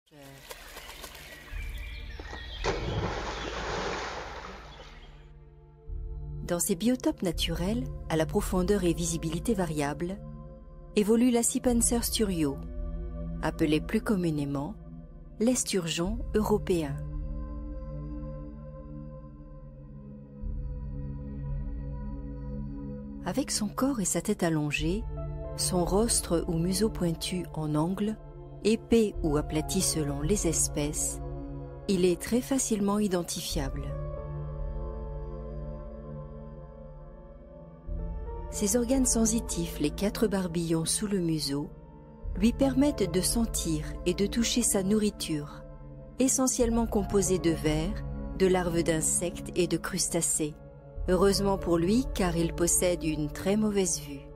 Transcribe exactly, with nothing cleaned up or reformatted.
Dans ces biotopes naturels, à la profondeur et visibilité variables, évolue l'Acipenser sturio, appelé plus communément l'esturgeon européen. Avec son corps et sa tête allongée, son rostre ou museau pointu en angle, épais ou aplati selon les espèces, il est très facilement identifiable. Ses organes sensitifs, les quatre barbillons sous le museau, lui permettent de sentir et de toucher sa nourriture, essentiellement composée de vers, de larves d'insectes et de crustacés. Heureusement pour lui, car il possède une très mauvaise vue.